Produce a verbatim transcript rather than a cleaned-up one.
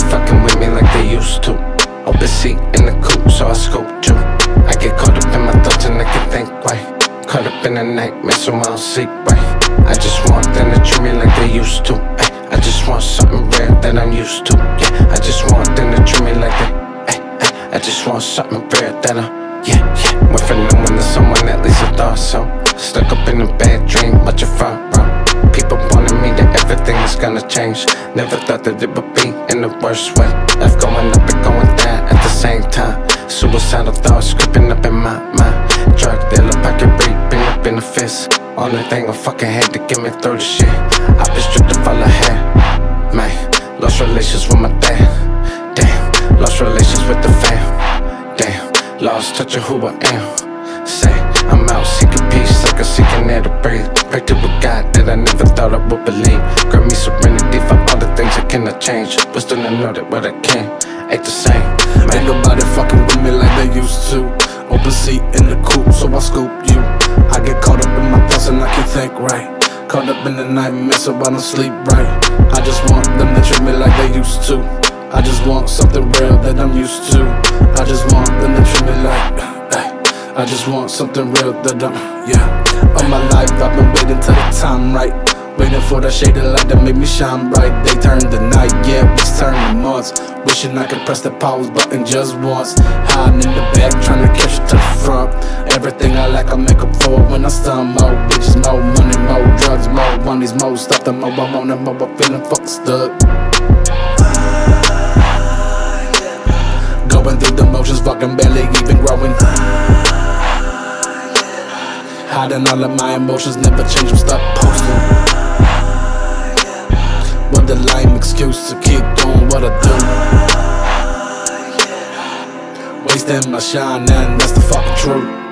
fucking with me like they used to. Open seat in the coupe, so I scoop you. I get caught up in my thoughts and I can think right. Caught up in a nightmare, so I don't sleep right. I just want them to treat me like they used to. Ay, I just want something rare that I'm used to. Yeah, I just want them to treat me like they. Ay, ay, I just want something rare that I'm. Yeah, yeah. Went from no one to someone, at least I thought so. Stuck up in a bad dream, much of fun, bro. People wanted me that everything is gonna change. Never thought that it would be in the worst way. Life going up and going down at the same time. Suicidal thoughts creeping up in my mind. Drug dealer, pocket reaping up in the fist. Only thing I fucking had to get me through the shit. I've been stripped of all I had. Man, lost relations with my dad. Damn, lost relations with the fam. Damn, lost touch of who I am. Say, I'm out seeking peace like a seeking air to breathe. Pray to a God that I never thought I would believe. Grant me serenity for all the things I cannot change. But still I know that what I can ain't the same. Man. Ain't nobody fucking with me like they used to. Open seat in the coupe, so I scoop you. I get caught up in my thoughts and I can't think right. Caught up in the nightmare, so I don't sleep right. I just want them to treat me like they used to. I just want something real that I'm used to. I just want them to treat me like, ay, I just want something real that I'm, yeah. All my life I've been waiting till the time right. Waiting for that shade of light that make me shine bright. They turn the night, yeah, we turn the months. Wishing I could press the pause button just once. Hiding in the back, trying to catch it to the front. Everything I like I make up for when I stun. More bitches, more money, more drugs, more monies, more stuff. The more I want, the more I'm feeling fucking stuck. Going through the motions, fucking barely even growing. Hiding all of my emotions, never change, I'm stuck posting. With the lame excuse to keep doing what I do. Wasting my shine, and that's the fucking truth.